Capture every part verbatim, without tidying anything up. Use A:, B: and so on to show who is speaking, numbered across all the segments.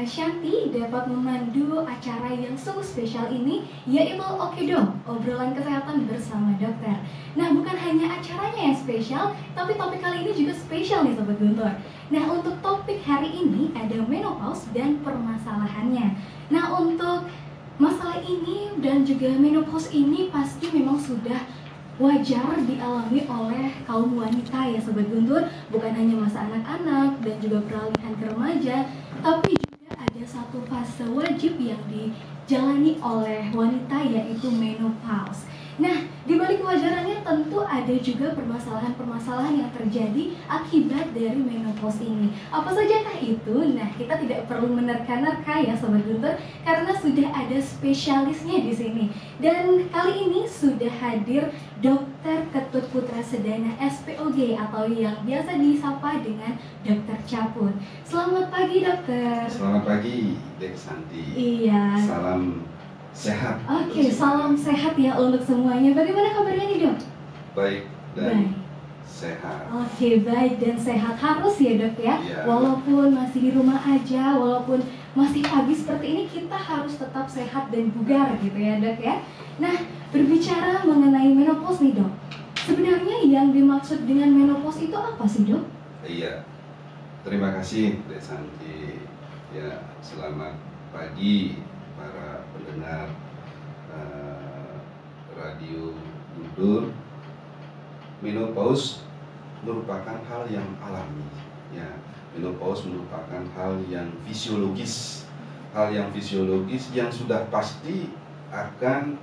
A: Shanti dapat memandu acara yang sungguh spesial ini, yaitu Oke Dong, obrolan kesehatan bersama dokter. Nah, bukan hanya acaranya yang spesial, tapi topik kali ini juga spesial nih Sobat Guntur. Nah, untuk topik hari ini ada menopause dan permasalahannya. Nah, untuk masalah ini dan juga menopause ini pasti memang sudah wajar dialami oleh kaum wanita ya Sobat Guntur. Bukan hanya masa anak-anak dan juga peralihan ke remaja, tapi juga ada satu fase wajib yang dijalani oleh wanita, yaitu menopause. Nah, di balik kewajarannya tentu ada juga permasalahan-permasalahan yang terjadi akibat dari menopause ini. Apa sajakah itu? Nah, kita tidak perlu menerka-nerka ya Sobat Guntur, karena sudah ada spesialisnya di sini. Dan kali ini sudah hadir Dokter Ketut Putra Sedana S P O G atau yang biasa disapa dengan Dokter Caput. Selamat pagi dokter.
B: Selamat pagi Dek Santi.
A: Iya.
B: Salam sehat.
A: Oke, salam sehat ya untuk semuanya. Bagaimana kabarnya nih dok?
B: Baik dan
A: Baik.
B: Sehat.
A: Oke, baik dan sehat harus ya dok ya.
B: Ya.
A: Walaupun masih di rumah aja, walaupun masih pagi seperti ini, kita harus tetap sehat dan bugar gitu ya dok ya. Nah, berbicara mengenai menopause nih dok, sebenarnya yang dimaksud dengan menopause itu apa sih dok?
B: Iya. Terima kasih Dek Santi. Ya, selamat pagi para pendengar uh, radio Guntur. Menopause merupakan hal yang alami. Ya, menopause merupakan hal yang fisiologis, hal yang fisiologis yang sudah pasti akan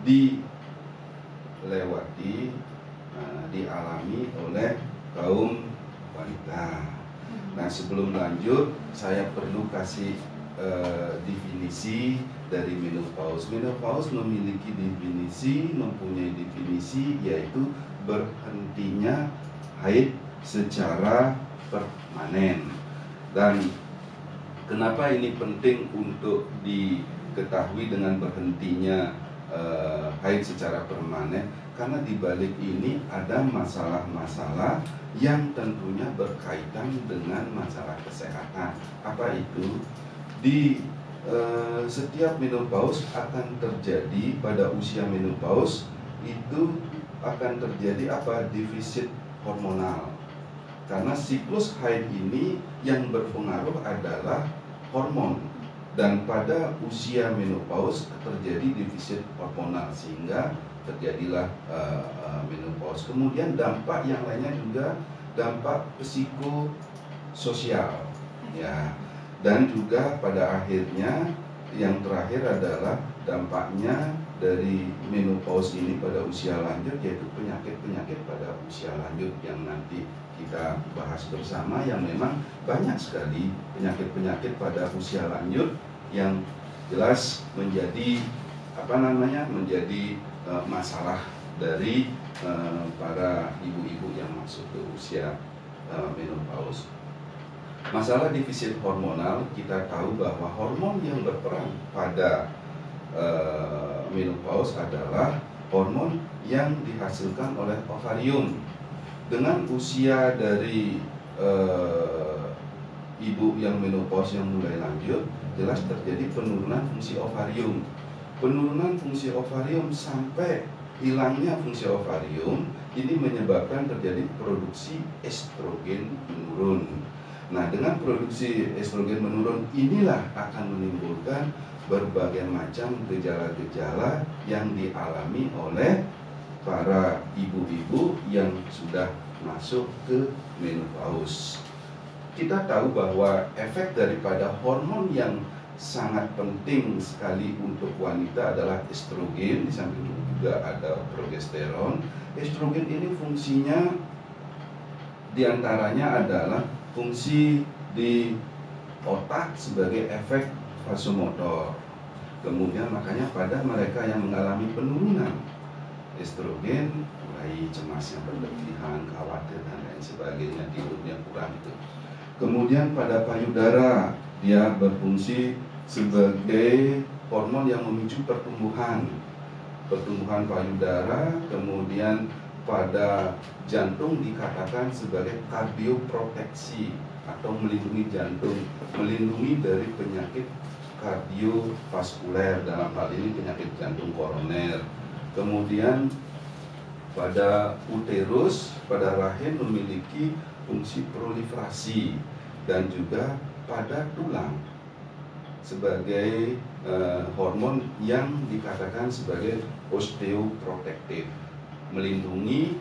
B: dilewati, uh, dialami oleh kaum wanita. Nah, sebelum lanjut, saya perlu kasih uh, definisi dari menopause. Menopause memiliki definisi, mempunyai definisi, yaitu berhentinya haid secara permanen. Dan kenapa ini penting untuk diketahui dengan berhentinya uh, haid secara permanen? Karena di balik ini ada masalah-masalah yang tentunya berkaitan dengan masalah kesehatan. Apa itu? Di uh, setiap menopause akan terjadi pada usia menopause itu akan terjadi apa? Defisit hormonal. Karena siklus haid ini yang berpengaruh adalah hormon, dan pada usia menopause terjadi defisit hormonal sehingga terjadilah uh, uh, menopause. Kemudian dampak yang lainnya juga dampak psikososial, ya, dan juga pada akhirnya yang terakhir adalah dampaknya dari menopause ini pada usia lanjut, yaitu penyakit-penyakit pada usia lanjut yang nanti kita bahas bersama, yang memang banyak sekali penyakit-penyakit pada usia lanjut yang jelas menjadi apa namanya menjadi uh, masalah dari uh, para ibu-ibu yang masuk ke usia uh, menopause. Masalah defisit hormonal, kita tahu bahwa hormon yang berperan pada uh, menopause adalah hormon yang dihasilkan oleh ovarium. Dengan usia dari uh, ibu yang menopause yang mulai lanjut, jelas terjadi penurunan fungsi ovarium. Penurunan fungsi ovarium sampai hilangnya fungsi ovarium ini menyebabkan terjadi produksi estrogen menurun. Nah, dengan produksi estrogen menurun inilah akan menimbulkan berbagai macam gejala-gejala yang dialami oleh para ibu-ibu yang sudah masuk ke menopause. Kita tahu bahwa efek daripada hormon yang sangat penting sekali untuk wanita adalah estrogen, di samping itu juga ada progesteron. Estrogen ini fungsinya diantaranya adalah fungsi di otak sebagai efek vasomotor. Kemudian makanya pada mereka yang mengalami penurunan estrogen mulai cemasnya berlebihan, khawatir dan lain sebagainya, tidurnya kurang itu. Kemudian pada payudara dia berfungsi sebagai hormon yang memicu pertumbuhan pertumbuhan payudara. Kemudian pada jantung dikatakan sebagai kardioproteksi atau melindungi jantung, melindungi dari penyakit kardiovaskuler, dalam hal ini penyakit jantung koroner. Kemudian pada uterus, pada rahim memiliki fungsi proliferasi, dan juga pada tulang sebagai uh, hormon yang dikatakan sebagai osteoprotektif, melindungi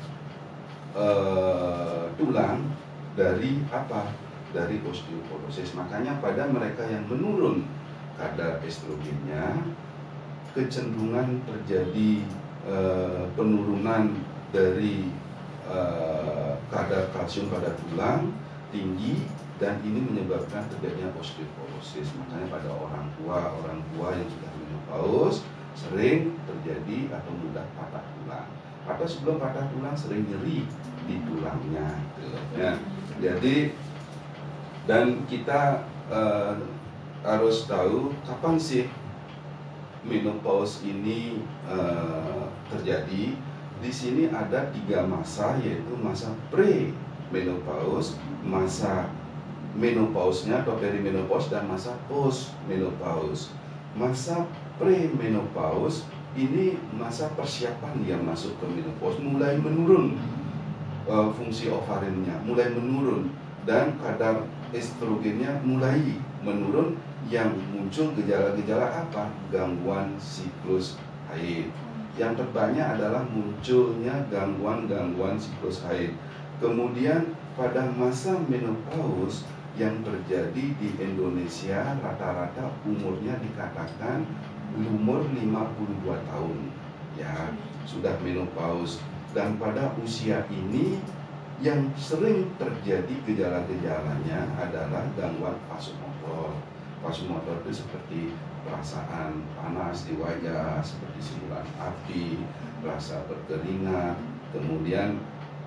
B: uh, tulang dari apa? Dari osteoporosis. Makanya pada mereka yang menurun kadar estrogennya, kecenderungan terjadi uh, penurunan dari uh, kadar kalsium pada tulang tinggi, dan ini menyebabkan terjadinya osteoporosis. Makanya pada orang tua, orang tua yang sudah menopause sering terjadi atau mudah patah tulang, atau sebelum patah tulang sering nyeri di tulangnya gitu. Ya. Jadi dan kita uh, harus tahu kapan sih menopause ini uh, terjadi. Di sini ada tiga masa, yaitu masa pre-menopause, masa menopause-nya atau perimenopause, dan masa post-menopause. Masa pre-menopause ini masa persiapan dia masuk ke menopause, mulai menurun uh, fungsi ovariumnya, mulai menurun, dan kadar estrogennya mulai menurun, yang muncul gejala-gejala apa? Gangguan siklus haid. Yang terbanyak adalah munculnya gangguan-gangguan siklus haid. Kemudian pada masa menopause yang terjadi di Indonesia, rata-rata umurnya dikatakan umur lima puluh dua tahun, ya, sudah menopause. Dan pada usia ini yang sering terjadi gejala-gejalanya adalah gangguan vasomotor. Vasomotor itu seperti perasaan panas di wajah, seperti simulan api, rasa berkeringat, kemudian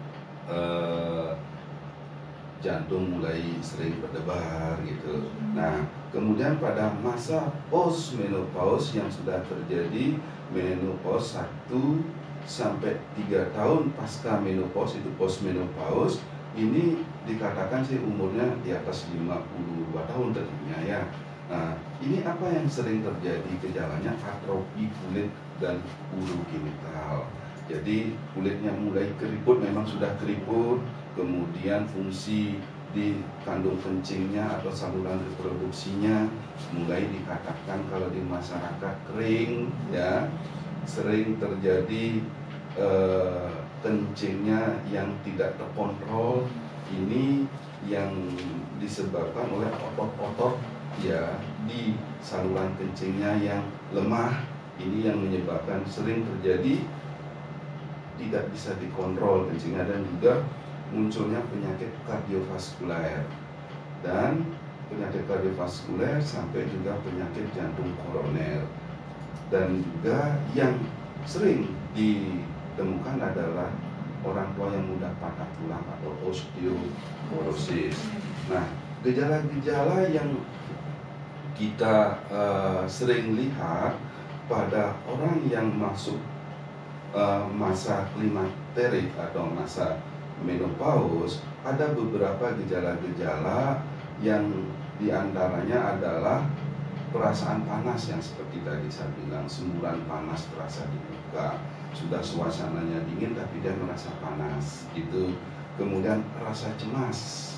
B: eh, jantung mulai sering berdebar gitu. Nah, kemudian pada masa post menopause yang sudah terjadi menopause satu sampai tiga tahun pasca menopause, itu post menopause, ini dikatakan sih umurnya di atas lima puluh dua tahun tentunya ya. Nah, ini apa yang sering terjadi gejalanya? Atrofi kulit dan urogenital. Jadi kulitnya mulai keriput, memang sudah keriput, kemudian fungsi di kandung kencingnya atau saluran reproduksinya mulai dikatakan kalau di masyarakat kering, ya, sering terjadi eh, kencingnya yang tidak terkontrol. Ini yang disebabkan oleh otot-otot ya di saluran kencingnya yang lemah. Ini yang menyebabkan sering terjadi tidak bisa dikontrol kencingnya, dan juga munculnya penyakit kardiovaskuler, dan penyakit kardiovaskuler sampai juga penyakit jantung koroner. Dan juga yang sering ditemukan adalah orang tua yang mudah patah tulang atau osteoporosis. Nah, gejala-gejala yang kita uh, sering lihat pada orang yang masuk uh, masa klimakterik atau masa menopause, ada beberapa gejala-gejala yang diantaranya adalah perasaan panas yang seperti tadi saya bilang, semburan panas terasa di muka, sudah suasananya dingin tapi dia merasa panas gitu. Kemudian rasa cemas,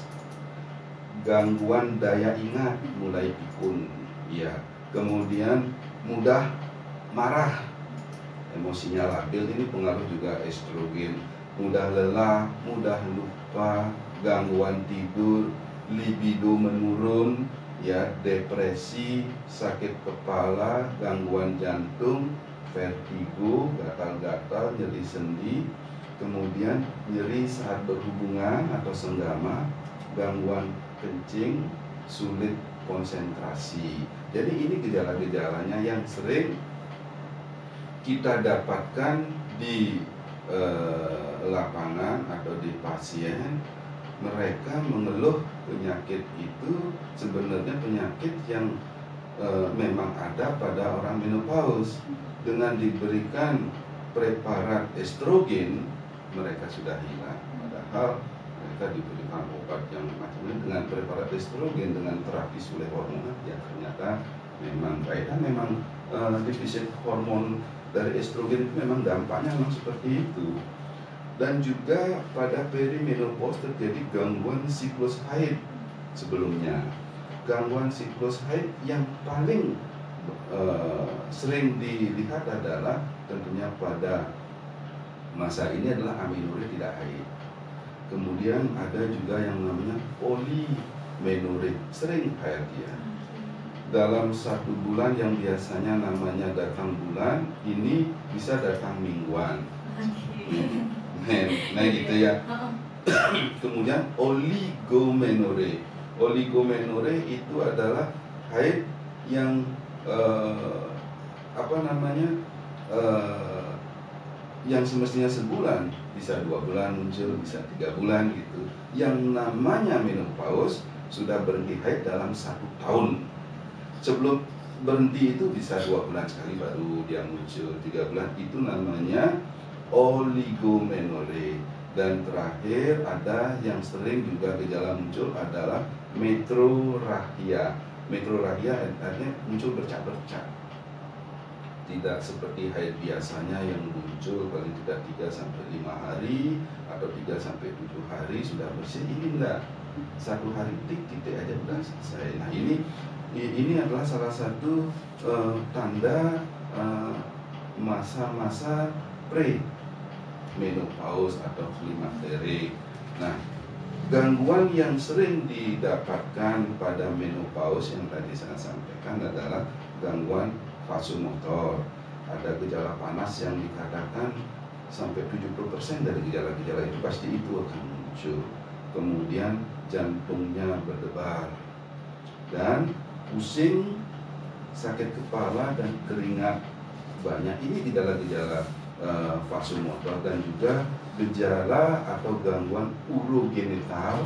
B: gangguan daya ingat, mulai pikun, ya. Kemudian mudah marah, emosinya labil, ini pengaruh juga estrogen. Mudah lelah, mudah lupa, gangguan tidur, libido menurun, ya, depresi, sakit kepala, gangguan jantung, vertigo, gatal-gatal, nyeri sendi, kemudian nyeri saat berhubungan atau senggama, gangguan kencing, sulit konsentrasi. Jadi ini gejala-gejalanya yang sering kita dapatkan di eh, lapangan atau di pasien. Mereka mengeluh penyakit itu sebenarnya penyakit yang e, memang ada pada orang menopause. Dengan diberikan preparat estrogen mereka sudah hilang. Padahal mereka diberikan obat yang macam ini dengan preparat estrogen, dengan terapi sulih hormonal, ya ternyata memang baik. Dan memang uh, defisit hormon dari estrogen itu memang dampaknya memang seperti itu. Dan juga pada perimenopause terjadi gangguan siklus haid sebelumnya. Gangguan siklus haid yang paling uh, sering dilihat adalah tentunya pada masa ini adalah amenorrhea tidak haid. Kemudian ada juga yang namanya polimenorrhea, sering haid dia. Dalam satu bulan yang biasanya namanya datang bulan, ini bisa datang mingguan. Nah, nah gitu ya. Kemudian oligomenorrhea. Oligomenorrhea itu adalah haid yang eh, apa namanya eh, yang semestinya sebulan bisa dua bulan muncul, bisa tiga bulan gitu. Yang namanya menopause sudah berhenti haid dalam satu tahun. Sebelum berhenti itu bisa dua bulan sekali baru dia muncul, tiga bulan, itu namanya oligomenorrhea. Dan terakhir ada yang sering juga gejala muncul adalah metrorrhagia. Metrorrhagia artinya muncul bercak-bercak, tidak seperti haid biasanya yang muncul paling tidak tiga sampai lima hari atau tiga sampai tujuh hari sudah bersih. Ini enggak, satu hari titik-titik aja sudah selesai. Nah ini ini adalah salah satu uh, tanda masa-masa uh, pre-menopause atau klimakterik. Nah, gangguan yang sering didapatkan pada menopause yang tadi saya sampaikan adalah gangguan vasomotor. Ada gejala panas yang dikatakan sampai tujuh puluh persen dari gejala-gejala itu pasti itu akan muncul. Kemudian jantungnya berdebar dan pusing, sakit kepala dan keringat banyak. Ini gejala-gejala uh, vasomotor. Dan juga gejala atau gangguan urogenital,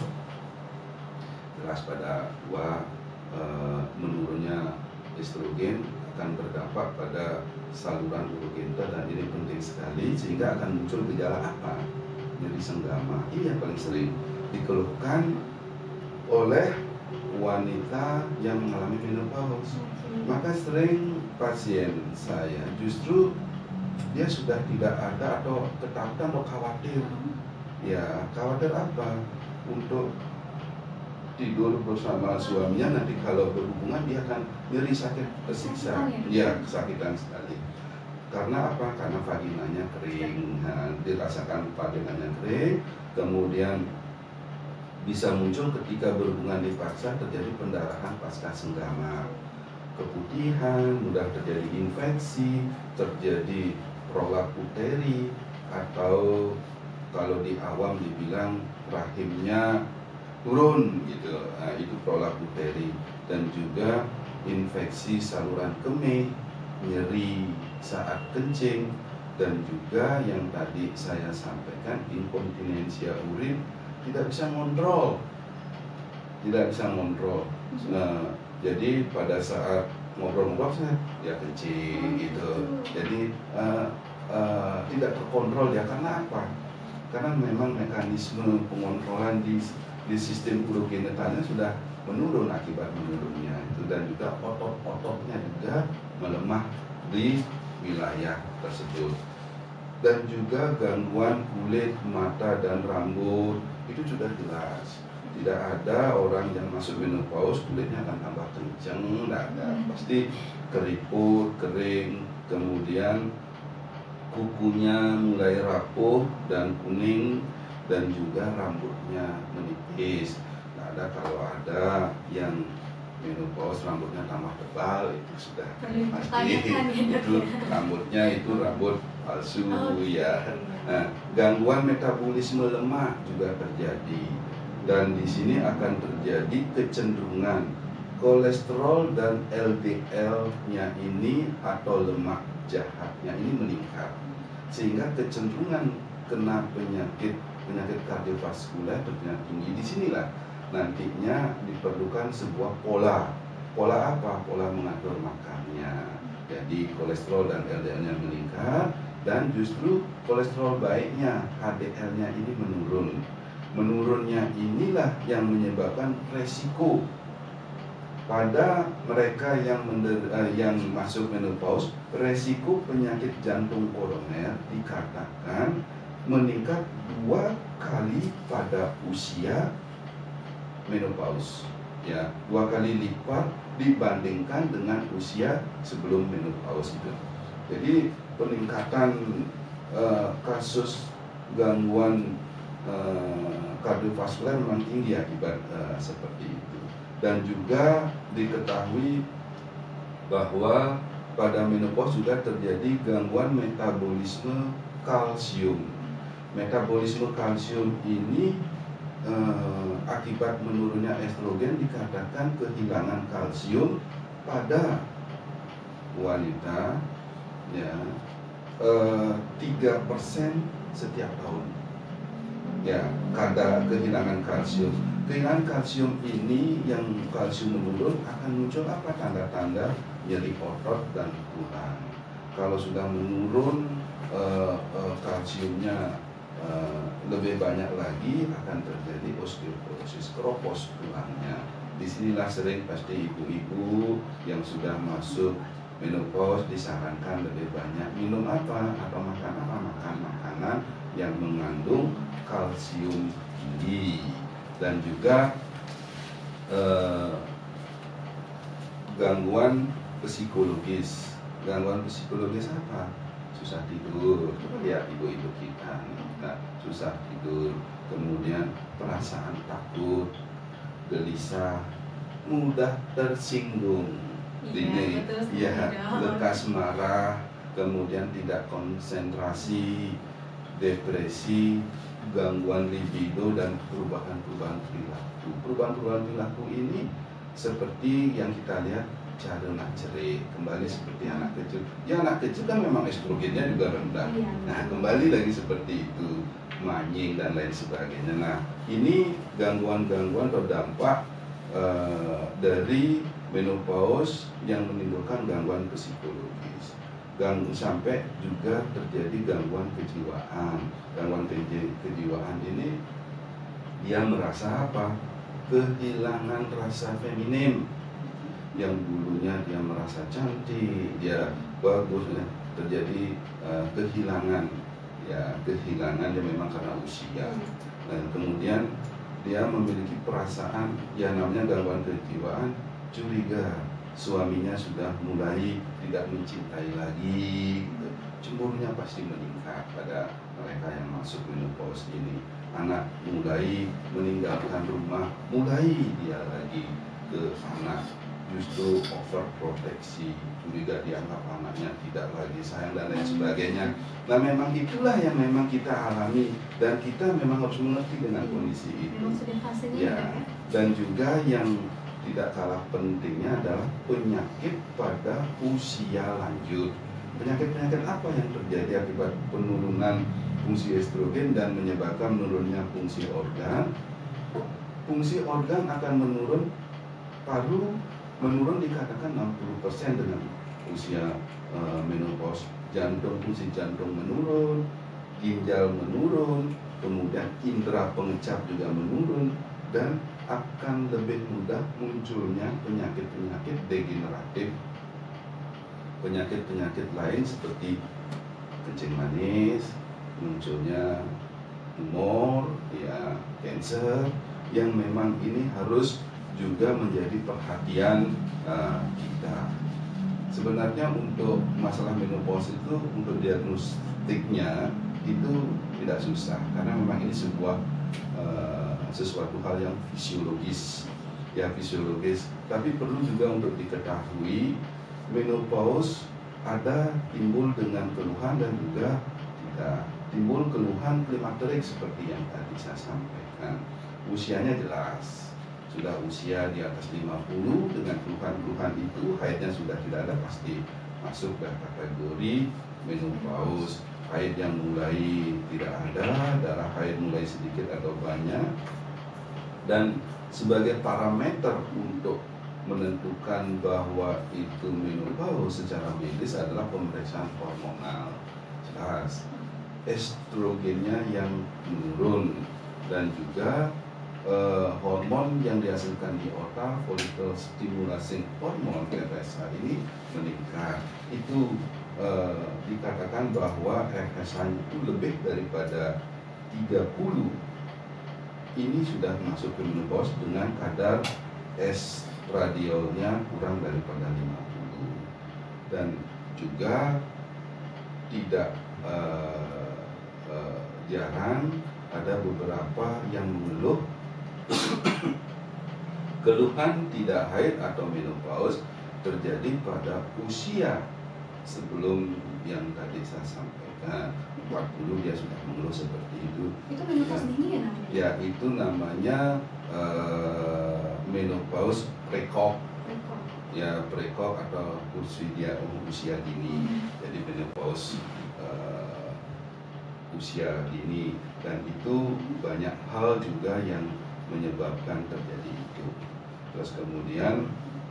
B: jelas pada dua uh, menurunnya estrogen akan berdampak pada saluran urogenital, dan ini penting sekali sehingga akan muncul gejala apa? Nyeri senggama. Ini yang paling sering dikeluhkan oleh wanita yang mengalami menopause. Maka sering pasien saya justru dia sudah tidak ada atau ketakutan atau khawatir. Ya, khawatir apa? Untuk tidur bersama suaminya, nanti kalau berhubungan dia akan nyeri, sakit, tersiksa. Ya, kesakitan sekali. Karena apa? Karena vaginanya kering. Nah, dirasakan vaginanya kering, kemudian bisa muncul ketika berhubungan dipaksa terjadi pendarahan pasca senggama, keputihan, mudah terjadi infeksi, terjadi prolap uteri, atau kalau di awam dibilang rahimnya turun gitu. Nah, itu prolap uteri. Dan juga infeksi saluran kemih, nyeri saat kencing, dan juga yang tadi saya sampaikan inkontinensia urin, tidak bisa ngontrol, tidak bisa ngontrol. Nah, jadi pada saat ngobrol-ngobrol saya ya kencing gitu. Jadi uh, uh, tidak terkontrol ya. Karena apa? Karena memang mekanisme pengontrolan di di sistem urogenitalnya sudah menurun akibat menurunnya itu, dan juga otot-ototnya juga melemah di wilayah tersebut. Dan juga gangguan kulit, mata, dan rambut itu sudah jelas. Tidak ada orang yang masuk menopause kulitnya akan tambah kencang, tidak ada. Pasti keriput, kering, kemudian kukunya mulai rapuh dan kuning, dan juga rambutnya menipis. Tidak ada kalau ada yang menopause rambutnya tambah tebal, itu sudah pasti itu rambutnya itu rambut palsu. Oh, ya. Nah, gangguan metabolisme lemak juga terjadi, dan di sini akan terjadi kecenderungan kolesterol dan L D L-nya ini atau lemak jahatnya ini meningkat, sehingga kecenderungan kena penyakit penyakit kardiovaskular ternyata tinggi. Di sinilah nantinya diperlukan sebuah pola. Pola apa? Pola mengatur makannya. Jadi kolesterol dan L D L-nya meningkat, dan justru kolesterol baiknya H D L-nya ini menurun. Menurunnya inilah yang menyebabkan resiko pada mereka yang mender, eh, yang masuk menopause, resiko penyakit jantung koroner dikatakan meningkat dua kali pada usia menopause, ya, dua kali lipat dibandingkan dengan usia sebelum menopause itu. Jadi peningkatan eh, kasus gangguan eh, kardiovaskuler memang tinggi akibat eh, seperti itu. Dan juga diketahui bahwa pada menopause juga terjadi gangguan metabolisme kalsium. Metabolisme kalsium ini eh, akibat menurunnya estrogen dikatakan kehilangan kalsium pada wanita, ya, eh, tiga persen setiap tahun. Ya, kada kehilangan kalsium. Kehilangan kalsium ini, yang kalsium menurun, akan muncul apa? Tanda-tanda nyeri otot dan tulang. Kalau sudah menurun uh, uh, kalsiumnya uh, lebih banyak lagi, akan terjadi osteoporosis, keropos tulangnya. Disinilah sering pasti ibu-ibu yang sudah masuk menopause disarankan lebih banyak minum apa atau makan apa, makan makanan yang mengandung kalsium tinggi. Dan juga eh, gangguan psikologis. Gangguan psikologis apa? Susah tidur. Coba lihat ibu-ibu kita, nah, susah tidur, kemudian perasaan takut, gelisah, mudah tersinggung, ini, ya, lekas marah, kemudian tidak konsentrasi, depresi, gangguan libido, dan perubahan-perubahan perilaku. Perubahan-perubahan perilaku ini seperti yang kita lihat, cara nak cerai, kembali seperti anak kecil. Ya, anak kecil kan memang estrogennya juga rendah. Nah, kembali lagi seperti itu, manying dan lain sebagainya. Nah, ini gangguan-gangguan atau dampak uh, dari menopause yang menimbulkan gangguan psikologis. Ganggu sampai juga terjadi gangguan kejiwaan. Gangguan kejiwaan ini dia merasa apa? Kehilangan rasa feminim. Yang dulunya dia merasa cantik, dia bagus, ya. Terjadi uh, kehilangan, ya, kehilangan yang memang karena usia. Dan kemudian dia memiliki perasaan yang namanya gangguan kejiwaan, curiga suaminya sudah mulai tidak mencintai lagi, gitu. Cemburunya pasti meningkat pada mereka yang masuk menopause ini. Anak mulai meninggalkan rumah, mulai dia lagi ke anak, justru overproteksi, curiga dianggap anaknya tidak lagi sayang dan lain sebagainya. Nah, memang itulah yang memang kita alami, dan kita memang harus mengerti dengan kondisi itu. Ya, dan juga yang tidak kalah pentingnya adalah penyakit pada usia lanjut. Penyakit-penyakit apa yang terjadi akibat penurunan fungsi estrogen dan menyebabkan menurunnya fungsi organ? Fungsi organ akan menurun, paru menurun dikatakan enam puluh persen dengan usia uh, menopause. Jantung, fungsi jantung menurun, ginjal menurun, kemudian indera pengecap juga menurun, dan akan lebih mudah munculnya penyakit-penyakit degeneratif, penyakit-penyakit lain seperti kencing manis, munculnya tumor, ya, kanker, yang memang ini harus juga menjadi perhatian uh, kita. Sebenarnya untuk masalah menopause itu, untuk diagnostiknya itu tidak susah, karena memang ini sebuah uh, sesuatu hal yang fisiologis, ya, fisiologis. Tapi perlu juga untuk diketahui, menopause ada timbul dengan keluhan dan juga tidak. Timbul keluhan klimakterik seperti yang tadi saya sampaikan. Usianya jelas, sudah usia di atas lima puluh dengan keluhan-keluhan itu, haidnya sudah tidak ada, pasti masuk ke kategori menopause. Haid yang mulai tidak ada, darah haid mulai sedikit atau banyak. Dan sebagai parameter untuk menentukan bahwa itu menopause secara medis adalah pemeriksaan hormonal. jelas, estrogennya yang menurun, dan juga eh, hormon yang dihasilkan di otak, follicle stimulating hormone F S H ini meningkat. Itu eh, dikatakan bahwa F S H itu lebih daripada tiga puluh, ini sudah masuk ke menopause dengan kadar estradiolnya kurang daripada lima puluh. Dan juga tidak uh, uh, jarang ada beberapa yang mengeluh keluhan tidak haid atau menopause terjadi pada usia sebelum yang tadi saya sampaikan. empat puluh dia sudah mengeluh seperti itu.
A: Itu menopause dini ya namanya?
B: Ya, itu namanya uh, menopause prekok. Ya, prekok atau usia usia dini. Jadi menopause uh, usia dini, dan itu banyak hal juga yang menyebabkan terjadi itu. Terus kemudian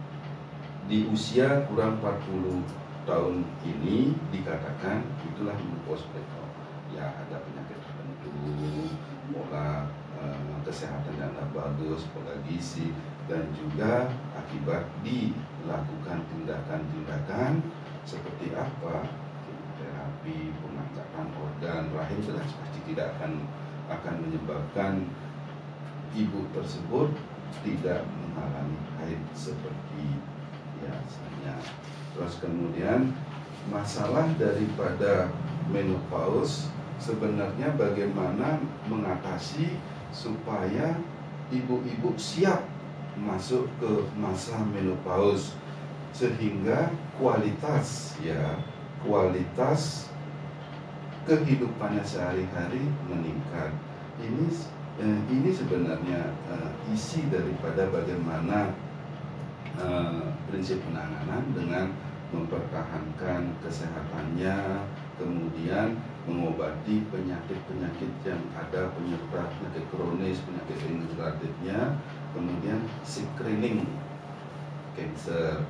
B: di usia kurang empat puluh tahun ini dikatakan itulah menopause prekok. Ya, ada penyakit tertentu, pola uh, kesehatan yang tidak bagus, pola gizi, dan juga akibat dilakukan tindakan-tindakan seperti apa, terapi, pengangkatan organ rahim, jelas pasti tidak akan akan menyebabkan ibu tersebut tidak mengalami haid seperti biasanya. Terus kemudian masalah daripada menopause sebenarnya bagaimana mengatasi supaya ibu-ibu siap masuk ke masa menopause sehingga kualitas ya kualitas kehidupannya sehari-hari meningkat. Ini eh, ini sebenarnya eh, isi daripada bagaimana eh, prinsip penanganan dengan mempertahankan kesehatannya, kemudian mengobati penyakit-penyakit yang ada, penyerta penyakit kronis, penyakit degeneratifnya, kemudian screening cancer,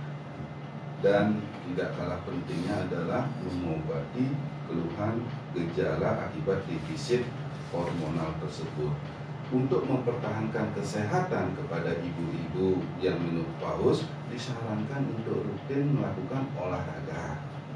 B: dan tidak kalah pentingnya adalah mengobati keluhan gejala akibat defisit hormonal tersebut. Untuk mempertahankan kesehatan kepada ibu-ibu yang menopause disarankan untuk rutin melakukan olahraga.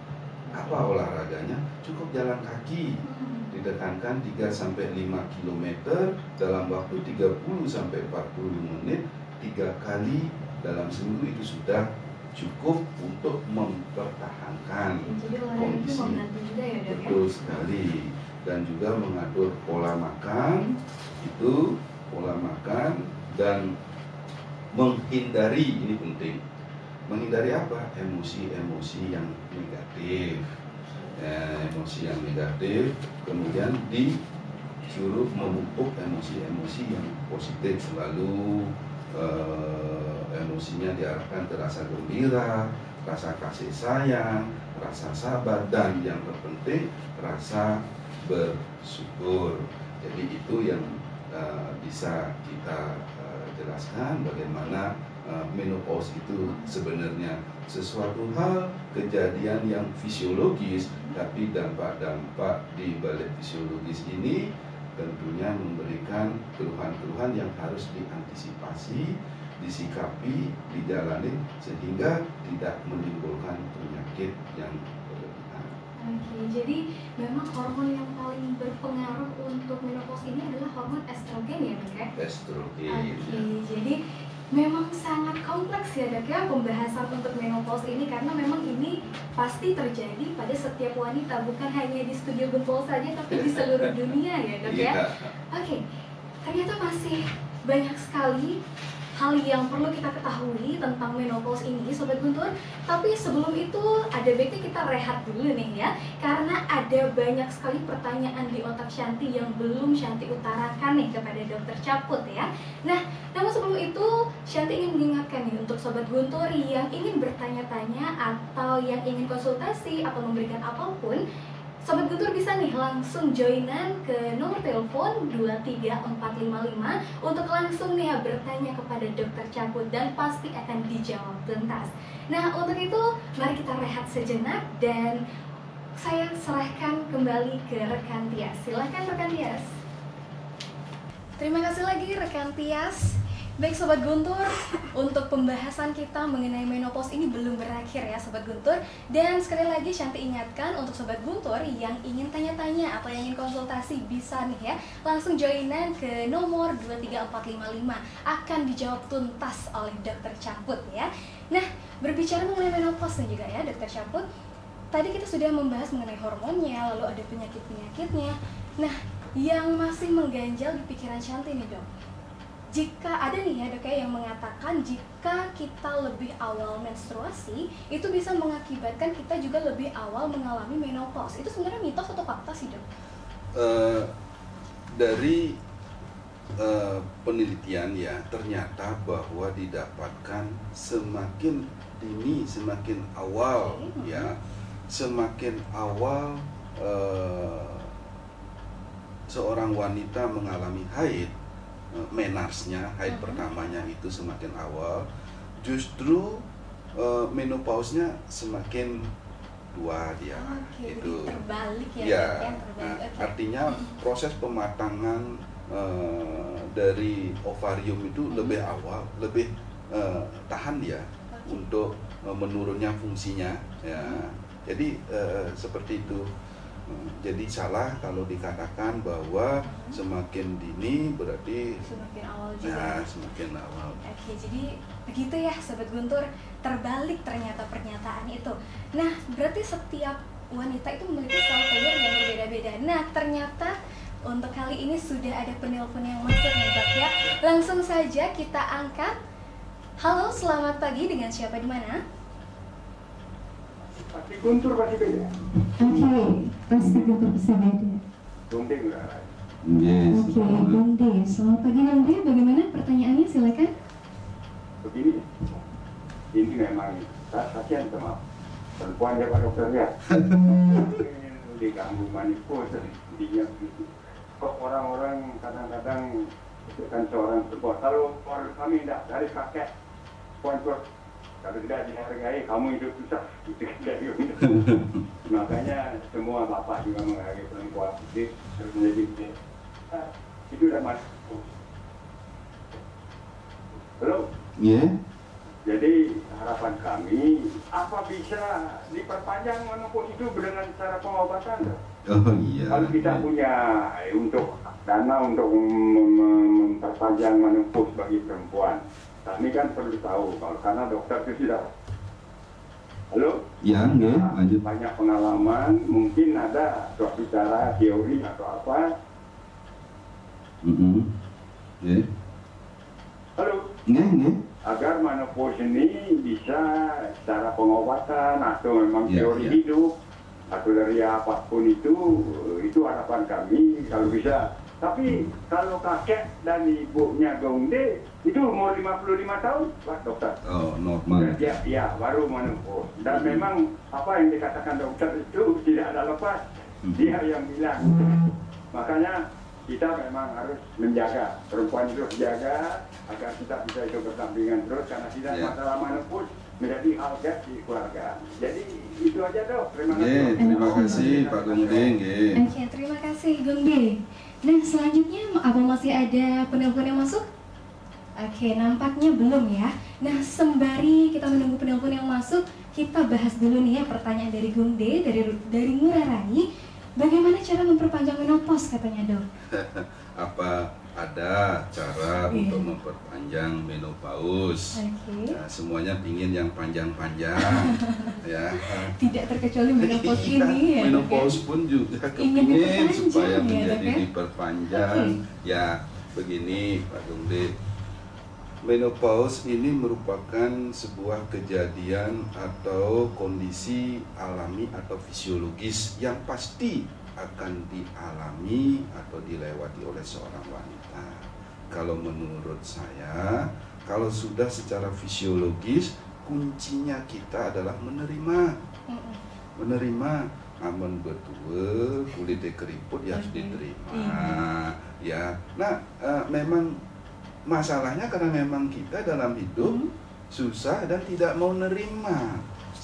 B: Apa olahraganya? Cukup jalan kaki, ditekankan tiga sampai lima kilometer dalam waktu tiga puluh sampai empat puluh menit tiga kali dalam seminggu, itu sudah cukup untuk mempertahankan
A: Jadi olahraga itu
B: kondisi.
A: membantu juga ya, Dok, ya?
B: Betul sekali. Dan juga mengatur pola makan, itu pola makan, dan menghindari, ini penting, menghindari apa? Emosi-emosi yang negatif, ya, emosi yang negatif, kemudian disuruh memupuk emosi-emosi yang positif selalu. eh, emosinya diarahkan ke rasa gembira, rasa kasih sayang, rasa sabar, dan yang terpenting rasa bersyukur. Jadi itu yang uh, bisa kita uh, jelaskan bagaimana uh, menopause itu sebenarnya sesuatu hal kejadian yang fisiologis, tapi dampak-dampak di balik fisiologis ini tentunya memberikan keluhan-keluhan yang harus diantisipasi, disikapi, dijalani sehingga tidak menimbulkan penyakit yang berlebihan.
A: Oke, jadi memang hormon yang paling berpengaruh untuk menopause ini adalah hormon estrogen ya, Dok, ya?
B: Estrogen.
A: Oke, jadi memang sangat kompleks ya, Dok, ya, pembahasan untuk menopause ini, karena memang ini pasti terjadi pada setiap wanita, bukan hanya di studio Gempol saja tapi di seluruh dunia ya, Dok, ya.
B: Iya.
A: Oke, ternyata masih banyak sekali hal yang perlu kita ketahui tentang menopause ini, Sobat Guntur. Tapi sebelum itu ada baiknya kita rehat dulu nih ya, karena ada banyak sekali pertanyaan di otak Shanti yang belum Shanti utarakan nih kepada Dokter Caput ya. Nah, namun sebelum itu Shanti ingin mengingatkan nih untuk Sobat Guntur yang ingin bertanya-tanya atau yang ingin konsultasi atau memberikan apapun, Sobat Guntur bisa nih langsung joinan ke nomor telepon dua tiga empat lima lima untuk langsung nih ya bertanya kepada Dokter Caput dan pasti akan dijawab tuntas. Nah, untuk itu mari kita rehat sejenak dan saya serahkan kembali ke rekan Tias. Silahkan rekan Tias. Terima kasih lagi rekan Tias. Baik Sobat Guntur, untuk pembahasan kita mengenai menopause ini belum berakhir ya Sobat Guntur. Dan sekali lagi Shanti ingatkan untuk Sobat Guntur yang ingin tanya-tanya atau yang ingin konsultasi bisa nih ya langsung joinan ke nomor dua tiga empat lima lima, akan dijawab tuntas oleh Dokter Caput ya. Nah, berbicara mengenai menopause nih juga ya Dokter Caput, tadi kita sudah membahas mengenai hormonnya, lalu ada penyakit-penyakitnya. Nah, yang masih mengganjal di pikiran Shanti nih dok, jika ada nih ya dok ya yang mengatakan jika kita lebih awal menstruasi itu bisa mengakibatkan kita juga lebih awal mengalami menopause. Itu sebenarnya mitos atau fakta sih dok?
B: Uh, dari uh, penelitian ya ternyata bahwa didapatkan semakin dini, semakin awal okay. ya, semakin awal uh, seorang wanita mengalami haid, menarche-nya, haid uh-huh. pertamanya itu semakin awal, justru uh, menopause-nya semakin tua dia.
A: Okay,
B: itu
A: terbalik ya,
B: ya
A: kan? Terbalik.
B: nah,
A: Okay.
B: artinya proses pematangan uh, dari ovarium itu uh-huh. lebih awal, lebih uh, tahan dia okay. untuk uh, menurunnya fungsinya ya. Uh-huh. Jadi uh, seperti itu. Jadi salah kalau dikatakan bahwa semakin dini berarti
A: semakin awal juga.
B: Ya, semakin awal.
A: Oke, jadi begitu ya Sobat Guntur, terbalik ternyata pernyataan itu. Nah, berarti setiap wanita itu memiliki sel telur yang berbeda-beda. Nah, ternyata untuk kali ini sudah ada penelpon yang masuk nih Dok ya. Langsung saja kita angkat. Halo, selamat pagi, dengan siapa di mana?
C: Pasti Guntur pasti beda.
D: Oke, pasti Guntur bisa beda.
C: Guntur enggak.
B: Yes.
D: Oke, Guntur. Selamat pagi Guntur. Bagaimana pertanyaannya? Silakan.
C: Begini, ini memang kasihan sama perempuan ya Pak Dokter ya. Diganggu manipul intinya begitu. Kok orang-orang kadang-kadang itu kan seorang perempuan. Kalau orang kami tidak dari kakek, sponsor. Kalau tidak dihargai, kamu hidup susah. Gitu dari makanya semua bapak juga menghargai perempuan. Jadi harus menjadi ah, itu udah masuk. Halo.
B: Iya. Yeah.
C: Jadi harapan kami, apa bisa diperpanjang menopause itu dengan cara pengobatan?
B: Oh iya.
C: Kalau kita punya eh, untuk dana untuk memperpanjang menopause bagi perempuan. Kami kan perlu tahu, kalau karena dokter itu sudah, halo?
B: Ya, enggak,
C: nah,
B: lanjut.
C: Banyak pengalaman, mungkin ada suatu cara, teori atau apa.
B: Mm-hmm. Yeah.
C: Halo?
B: Enggak, enggak.
C: Agar menopause ini bisa secara pengobatan atau memang
B: yeah,
C: teori
B: yeah.
C: hidup, atau dari apapun itu, itu harapan kami kalau bisa. Tapi kalau kakek dan ibunya Gongde itu umur lima puluh lima tahun, Pak Dokter.
B: Oh, normal.
C: Ya, ya baru menopause. Dan hmm. memang apa yang dikatakan dokter itu tidak ada lepas. Hmm. Dia yang bilang. Makanya kita memang harus menjaga, perempuan itu jaga agar kita bisa itu berdampingan terus, karena tidak yeah. masalah menopause menjadi hal di keluarga. Jadi itu aja dok. Terima kasih.
B: Yeah, terima kasih Pak Gongde.
A: Oke, okay, terima kasih Gongde. Nah, selanjutnya apa masih ada penelpon yang masuk? Oke, nampaknya belum ya. Nah, sembari kita menunggu penelpon yang masuk, kita bahas dulu nih ya pertanyaan dari Gongde, dari dari Ngurah-Rai. Bagaimana cara memperpanjang menopause katanya dok?
B: Apa ada cara yeah. untuk memperpanjang menopause? Okay. Nah, semuanya pingin yang panjang-panjang, ya.
A: Tidak terkecuali menopause ini ya.
B: Menopause pun juga kepingin supaya menjadi ya, diperpanjang. Okay. Ya, begini Pak Gongde. Menopause ini merupakan sebuah kejadian atau kondisi alami atau fisiologis yang pasti akan dialami atau dilewati oleh seorang wanita. Kalau menurut saya, kalau sudah secara fisiologis, kuncinya kita adalah menerima. Menerima, aman betul, kulitnya keriput ya harus diterima. Ya, nah uh, memang masalahnya karena memang kita dalam hidup hmm. susah dan tidak mau nerima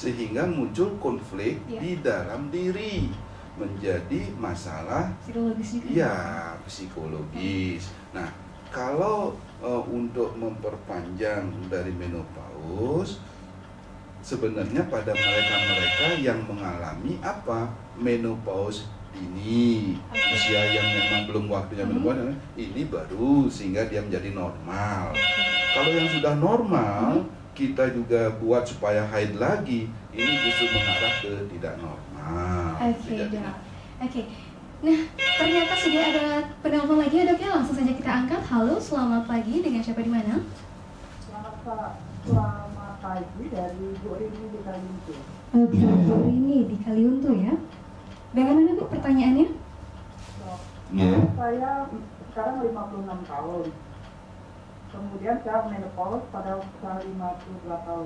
B: sehingga muncul konflik
A: Ya.
B: di dalam diri, menjadi masalah
A: Psikologis juga.
B: ya psikologis. Nah, kalau uh, untuk memperpanjang dari menopause, sebenarnya pada mereka-mereka yang mengalami apa? Menopause dini,
A: Oke.
B: usia yang memang belum waktunya
A: Mhm.
B: menopause, ini baru sehingga dia menjadi normal. Kalau yang sudah normal, kita juga buat supaya haid lagi, ini justru mengarah ke tidak normal.
A: Oke,
B: Tidak-
A: Dok. Oke. Nah, ternyata sudah ada penelpon lagi ya, Dok ya. Langsung saja kita angkat. Halo, selamat pagi. Dengan siapa di mana?
E: Selamat, pa- selamat pagi dari Bu Rini di Kaliuntu.
A: Oke, Bu Rini di Kaliuntu ya. Bagaimana Bu pertanyaannya?
E: So,
B: Ya.
E: Saya sekarang lima puluh enam tahun. Kemudian saya menopause pada usia lima puluh dua tahun.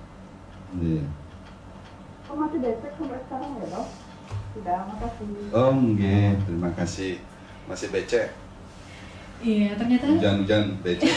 B: Iya.
E: Kok masih becek sampai sekarang ya, Dok? Tidak, makasih.
B: Oh, nggih, terima kasih. Masih becek,
A: Iya, ternyata.
B: hujan-hujan becek.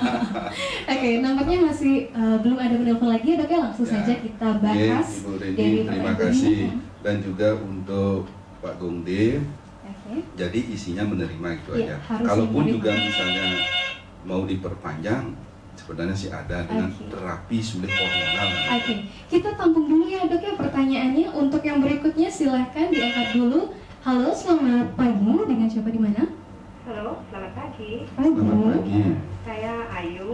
A: Oke, nampaknya masih uh, belum ada penelpon lagi ya, Dok ya. Langsung
B: Ya.
A: saja kita
B: Oke,
A: bahas.
B: Ibu
A: dari
B: Rini, terima
A: pertanyaan
B: kasih.
A: ini.
B: Dan juga untuk Pak Gongdim,
A: Oke.
B: jadi isinya menerima itu
A: Iya,
B: aja.
A: harus
B: Kalaupun
A: menerima.
B: juga misalnya mau diperpanjang, sebenarnya sih ada dengan
A: Oke.
B: terapi sulit hormonal.
A: Oke, kita tampung dulu ya, Dok ya pertanyaannya. Untuk yang berikutnya silahkan diangkat dulu. Halo, selamat pagi. Dengan siapa di mana?
F: Halo, selamat pagi.
B: Selamat pagi.
F: Saya Ayu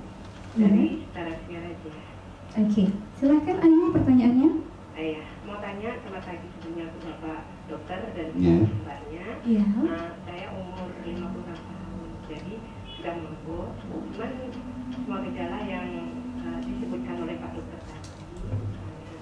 F: dari Setara Singaraja.
A: Oke, silahkan Ayu pertanyaannya.
F: Ayah, mau tanya selamat pagi sebelumnya untuk Bapak dokter dan
B: Iya.
F: mbaknya.
A: Iya.
F: Nah, saya umur lima puluh enam tahun, jadi sudah mabuk. Cuman semua gejala yang uh, disebutkan oleh Pak dokter tadi, misalnya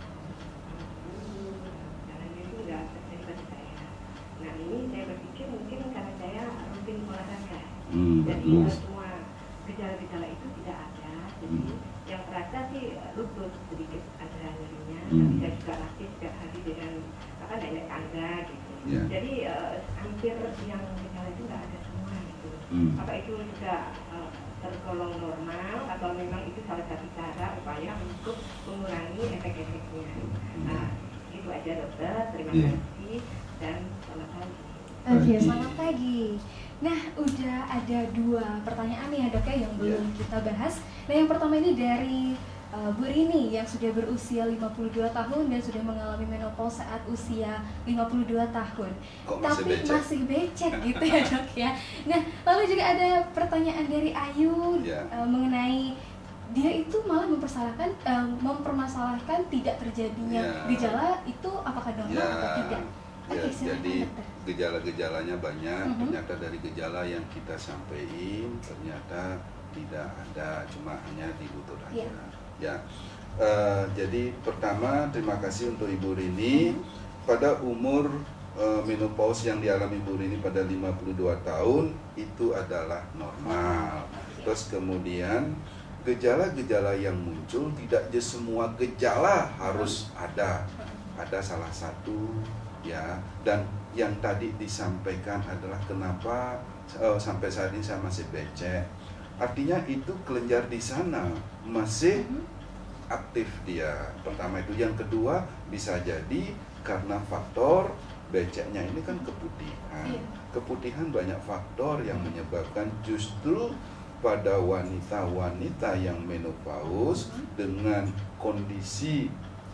F: jalannya itu nggak terjadi pada saya. Nah, ini saya berpikir mungkin karena saya rutin olahraga.
B: Hmm,
F: Jadi
B: bagus.
F: semua gejala-gejala itu tidak ada. Jadi
B: Hmm.
F: yang terasa sih lutut sedikit ada nyerinya,
B: Hmm.
F: tapi saya juga latih setiap hari dengan apa naik tangga gitu.
B: Ya.
F: Jadi eh, hampir yang gejala itu nggak ada semua gitu.
B: Hmm.
F: Apa itu sudah eh, tergolong normal atau memang itu salah satu cara upaya untuk mengurangi efek-efeknya. Nah, itu aja dokter. Terima
B: Iya.
F: kasih dan selamat pagi.
A: Oke,
B: Pagi.
A: selamat pagi. Nah, udah ada dua pertanyaan nih ya, Dok ya, yang belum
B: Iya.
A: kita bahas. Nah, yang pertama ini dari uh, Bu Rini yang sudah berusia lima puluh dua tahun dan sudah mengalami menopause saat usia lima puluh dua tahun.
B: Kok masih
A: Tapi
B: becek?
A: masih becek gitu ya, Dok ya. Nah, lalu juga ada pertanyaan dari Ayu
B: Iya.
A: uh, mengenai dia itu malah mempersalahkan uh, mempermasalahkan tidak terjadinya
B: Iya.
A: gejala itu apakah normal
B: Ya,
A: atau tidak.
B: ya,
A: Oke, silakan,
B: jadi
A: dokter.
B: gejala-gejalanya banyak.
A: Mhm.
B: Ternyata dari gejala yang kita sampaikan ternyata tidak ada, cuma hanya di lutut aja.
A: Iya.
B: Ya, eh, jadi pertama terima kasih untuk Ibu Rini. Pada umur eh, menopause yang dialami Ibu Rini pada lima puluh dua tahun itu adalah normal. Terus kemudian gejala-gejala yang muncul tidak je- semua gejala harus ada. Ada salah satu ya, dan yang tadi disampaikan adalah kenapa eh, sampai saat ini saya masih becek. Artinya itu kelenjar di sana masih aktif dia. Pertama itu, yang kedua bisa jadi karena faktor beceknya ini kan keputihan.
A: Iya.
B: Keputihan banyak faktor yang menyebabkan justru pada wanita-wanita yang menopause dengan kondisi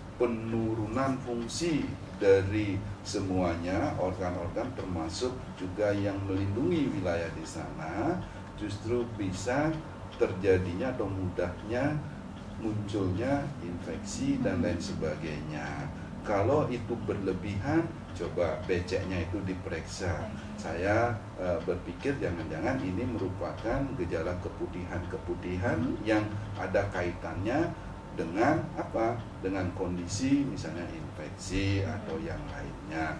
B: penurunan fungsi dari semuanya organ-organ termasuk juga yang melindungi wilayah di sana, justru bisa terjadinya atau mudahnya munculnya infeksi dan lain sebagainya. Kalau itu berlebihan, coba beceknya itu diperiksa. Saya e, berpikir jangan-jangan ini merupakan gejala keputihan-keputihan yang ada kaitannya dengan apa? Dengan kondisi misalnya infeksi atau yang lainnya.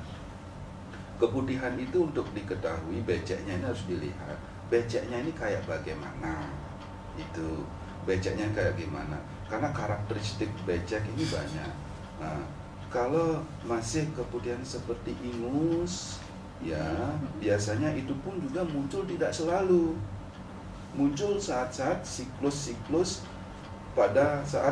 B: Keputihan itu untuk diketahui, beceknya ini harus dilihat. Beceknya ini kayak bagaimana? Itu beceknya kayak gimana? Karena karakteristik becek ini banyak. Nah, kalau masih keputihan seperti ingus, ya biasanya itu pun juga muncul tidak selalu. Muncul saat-saat siklus-siklus pada saat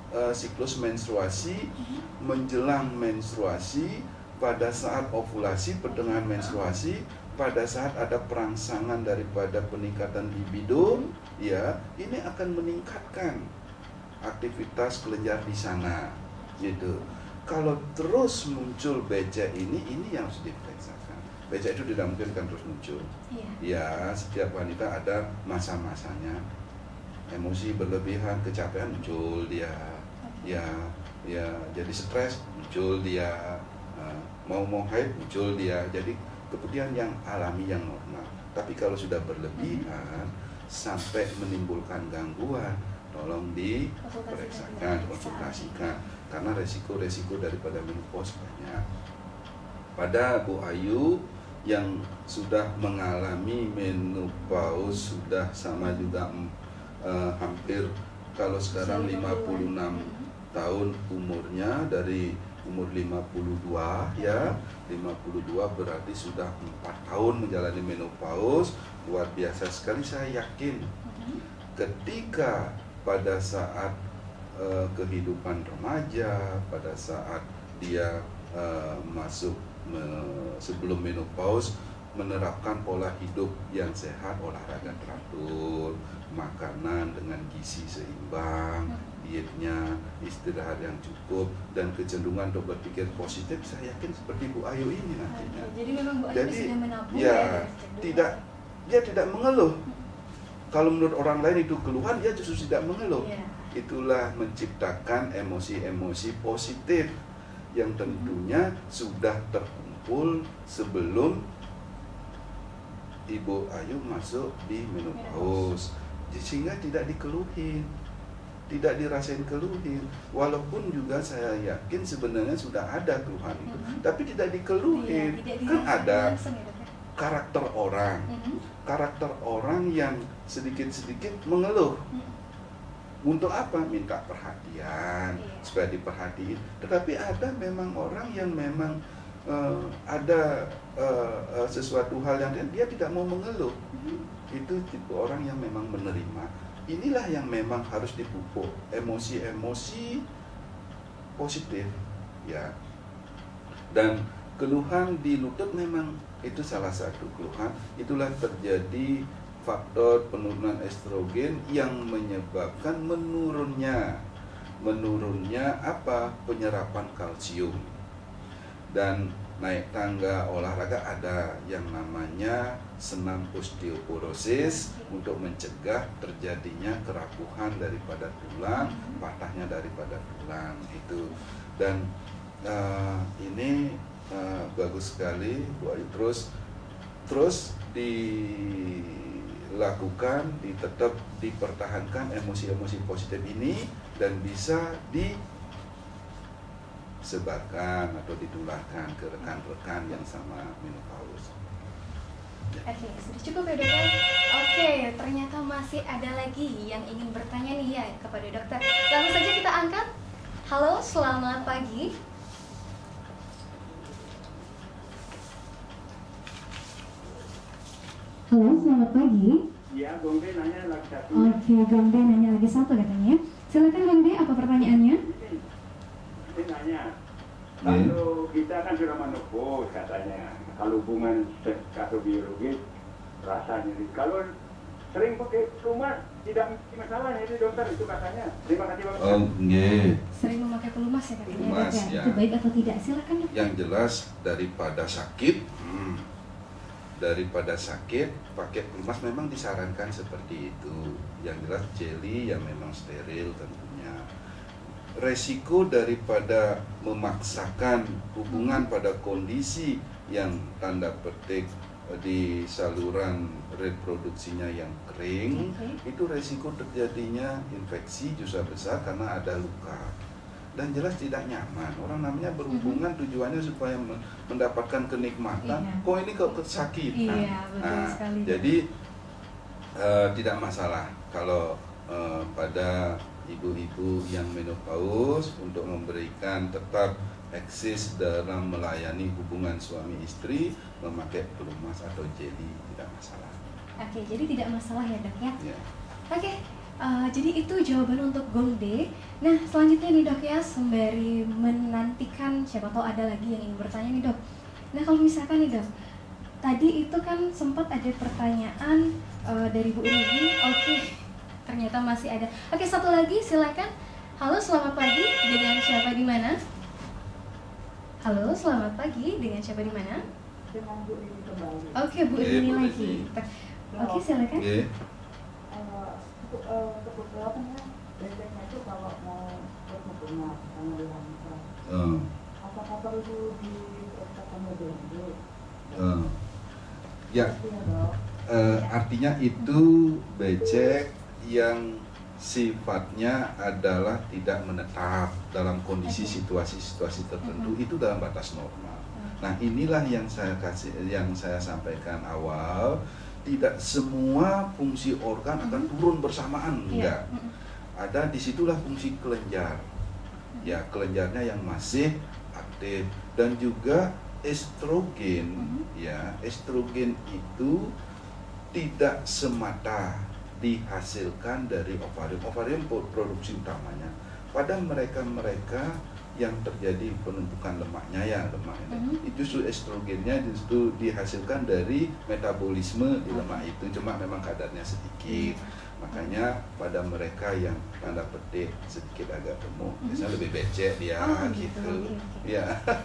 B: uh, siklus menstruasi, menjelang menstruasi, pada saat ovulasi, pertengahan menstruasi, pada saat ada perangsangan daripada peningkatan libido, ya, ini akan meningkatkan aktivitas kelenjar di sana, gitu. Kalau terus muncul B C ini, ini yang harus diperiksakan. B C itu tidak mungkin kan terus muncul.
A: Iya.
B: Ya, setiap wanita ada masa-masanya. Emosi berlebihan, kecapean muncul dia, ya, ya, jadi stres muncul dia. Mau mau haid muncul dia, jadi kemudian yang alami yang normal. Tapi kalau sudah berlebihan sampai menimbulkan gangguan, tolong diperiksakan, konsultasikan, karena resiko-resiko daripada menopause banyak. Pada Bu Ayu yang sudah mengalami menopause sudah sama juga eh, hampir kalau sekarang lima puluh enam tahun umurnya, dari umur lima puluh dua, ya, lima puluh dua berarti sudah empat tahun menjalani menopause. Luar biasa sekali. Saya yakin ketika pada saat uh, kehidupan remaja, pada saat dia uh, masuk me, sebelum menopause, menerapkan pola hidup yang sehat, olahraga teratur, makanan dengan gizi seimbang, dietnya, istirahat yang cukup, dan kecenderungan untuk berpikir positif, saya yakin seperti Bu Ayu ini nantinya.
A: Oke, jadi memang Bu Ayu
B: Jadi,
A: sudah menabung
B: ya,
A: ya,
B: tidak, dia tidak mengeluh. Kalau menurut orang lain itu keluhan, dia justru tidak mengeluh.
A: Iya.
B: Itulah menciptakan emosi-emosi positif yang tentunya sudah terkumpul sebelum Ibu Ayu masuk di menopause, sehingga tidak dikeluhin, tidak dirasain keluhin. Walaupun juga saya yakin sebenarnya sudah ada keluhan itu,
A: Mm-hmm.
B: tapi tidak dikeluhin.
A: Iya, tidak
B: Kan
A: dirasakan
B: ada
A: langsung ya, Dok, ya?
B: karakter orang,
A: Mhm.
B: karakter orang yang sedikit-sedikit mengeluh.
A: Mhm.
B: Untuk apa? Minta perhatian,
A: Iya.
B: supaya diperhatiin. Tetapi ada memang orang yang memang uh, ada uh, uh, sesuatu hal yang dia tidak mau mengeluh.
A: Mhm.
B: Itu tipe orang yang memang menerima. Inilah yang memang harus dipupuk, emosi-emosi positif, ya. Dan keluhan di lutut memang itu salah satu keluhan. Itulah terjadi faktor penurunan estrogen yang menyebabkan menurunnya menurunnya apa? Penyerapan kalsium. Dan naik tangga olahraga ada yang namanya senam osteoporosis untuk mencegah terjadinya kerapuhan daripada tulang, patahnya daripada tulang itu. Dan uh, ini uh, bagus sekali Bu Ayu, terus terus dilakukan, di, tetap dipertahankan emosi-emosi positif ini dan bisa di sebarkan atau ditularkan ke rekan-rekan yang sama menopause. Ya.
A: Oke, sudah cukup ya dokter. Oke, ternyata masih ada lagi yang ingin bertanya nih ya kepada dokter. Langsung saja kita angkat. Halo, selamat pagi.
D: Halo, selamat pagi.
C: Ya, Gombe nanya lagi satu.
D: Oke, Gombe nanya lagi satu katanya. Silakan Gombe, apa pertanyaannya?
C: Saya nanya, kalau kita kan sudah menopause katanya, kalau hubungan seks atau biologis rasanya, kalau sering pakai rumah tidak masalah ya dokter, itu katanya. Terima kasih banyak.
B: Oh, nggih.
A: Sering memakai pelumas ya katanya.
B: Pelumas.
A: Dok,
B: ya.
D: Itu baik atau tidak? Silakan dok.
B: Yang jelas daripada sakit, hmm, daripada sakit pakai pelumas memang disarankan seperti itu. Yang jelas jelly yang memang steril tentunya. Resiko daripada memaksakan hubungan pada kondisi yang tanda petik di saluran reproduksinya yang kering,
A: Oke.
B: itu resiko terjadinya infeksi juga besar karena ada luka. Dan jelas tidak nyaman. Orang namanya berhubungan tujuannya supaya mendapatkan kenikmatan.
A: Iya.
B: Kok ini kok kesakitan?
A: Iya, betul
B: Nah,
A: sekali.
B: jadi eh, tidak masalah kalau eh, pada ibu-ibu yang menopause untuk memberikan tetap eksis dalam melayani hubungan suami istri memakai pelumas atau jelly, tidak masalah.
A: Oke, jadi tidak masalah ya dok ya.
B: Ya.
A: Oke, Uh, jadi itu jawaban untuk Gong D. Nah selanjutnya nih dok ya, sembari menantikan siapa tahu ada lagi yang ingin bertanya nih dok. Nah kalau misalkan nih dok, tadi itu kan sempat ada pertanyaan uh, dari Bu Rini. Oke, ternyata masih ada. Oke, satu lagi silakan. Halo, selamat pagi. Dengan siapa di mana? Halo, selamat pagi. Dengan siapa di mana?
E: Dengan Bu Rini kembali.
A: Oke, Bu
B: Oke,
A: Rini
B: Bu
A: lagi.
B: Rini.
A: Oke, silakan.
B: Oke.
E: Uh, kebetulan ya, beceknya itu kalau mau berhubungan sama wanita,
B: Uh,
E: apakah perlu diperiksa sama D N D?
B: uh. Ya,
E: Iya dok.
B: uh, artinya itu becek yang sifatnya adalah tidak menetap dalam kondisi situasi-situasi tertentu, itu dalam batas normal. Nah inilah yang saya kasih, yang saya sampaikan awal. Tidak semua fungsi organ akan turun bersamaan, enggak. Ada disitulah fungsi kelenjar. Ya, kelenjarnya yang masih aktif, dan juga estrogen. Ya, estrogen itu tidak semata dihasilkan dari ovarium. Ovarium produksi utamanya. Pada mereka-mereka yang terjadi penumpukan lemaknya ya lemak ini, mm-hmm. itu justru estrogennya justru dihasilkan dari metabolisme di lemak itu, cuma memang kadarnya sedikit. Makanya pada mereka yang tanda petik sedikit agak gemuk, mm-hmm. biasanya lebih becek dia, oh, gitu, gitu. Ya.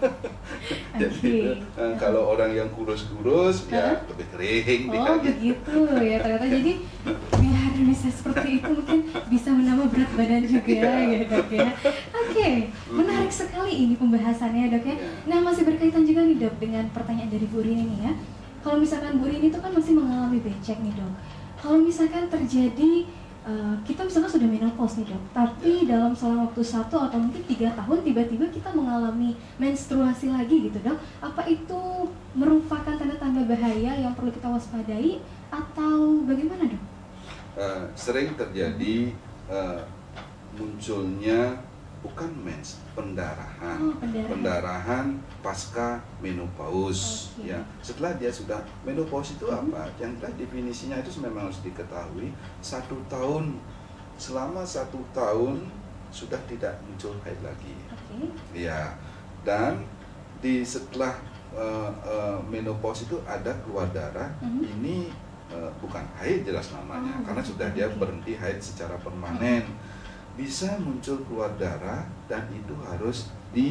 B: Jadi okay. uh, kalau orang yang kurus-kurus huh? ya lebih kering.
A: Oh
B: dia,
A: begitu gitu. Ya ternyata jadi biar bisa seperti itu mungkin bisa menambah berat badan juga ya dok ya. Oke, okay. Menarik sekali ini pembahasannya dok ya. Nah masih berkaitan juga nih dok dengan pertanyaan dari Bu Rini nih ya. Kalau misalkan Bu Rini itu kan masih mengalami becek nih dok. Kalau misalkan terjadi uh, kita misalkan sudah menopause nih dok, tapi dalam selang waktu satu atau mungkin tiga tahun tiba-tiba kita mengalami menstruasi lagi gitu dok, apa itu merupakan tanda-tanda bahaya yang perlu kita waspadai atau bagaimana dok?
B: Uh, sering terjadi uh, munculnya bukan mens, pendarahan,
A: oh, pendarahan. pendarahan
B: pasca menopause. Okay. Ya, setelah dia sudah menopause itu mm-hmm. apa? Yang jelas definisinya itu memang harus diketahui. Satu tahun, selama satu tahun sudah tidak muncul haid lagi. Okay. Ya, dan di setelah uh, uh, menopause itu ada keluar darah. Mm-hmm. Ini uh, bukan haid jelas namanya, oh, karena okay. sudah dia berhenti haid secara permanen. Mm-hmm. Bisa muncul keluar darah dan itu harus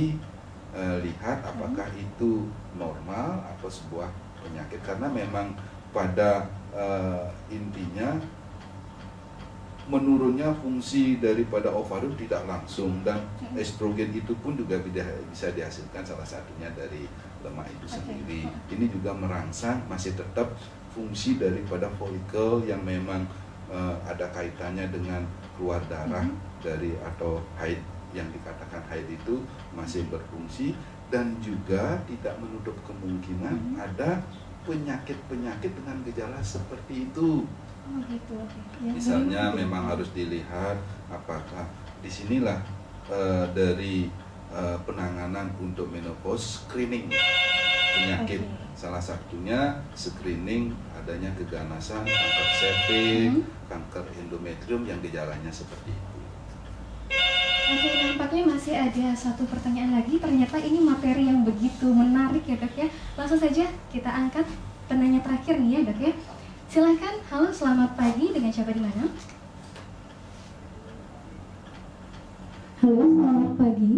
B: dilihat apakah itu normal atau sebuah penyakit, karena memang pada uh, intinya menurunnya fungsi daripada ovarium tidak langsung, dan estrogen itu pun juga bisa dihasilkan salah satunya dari lemak itu sendiri. Ini juga merangsang masih tetap fungsi daripada folikel yang memang uh, ada kaitannya dengan keluar darah mm-hmm. dari atau haid yang dikatakan haid itu masih berfungsi, dan juga tidak menutup kemungkinan mm-hmm. ada penyakit-penyakit dengan gejala seperti itu.
A: Oh, gitu. Ya,
B: misalnya
A: benar.
B: Memang harus dilihat apakah disinilah uh, dari uh, penanganan untuk menopause screening penyakit. Okay. Salah satunya screening adanya keganasan, kanker cervix, hmm. kanker endometrium yang gejalanya seperti itu.
A: Oke, nampaknya masih ada satu pertanyaan lagi. Ternyata ini materi yang begitu menarik ya dok ya. Langsung saja kita angkat penanya terakhir nih ya dok ya. Silakan. Halo, selamat pagi. Dengan siapa di mana?
D: Halo, selamat pagi.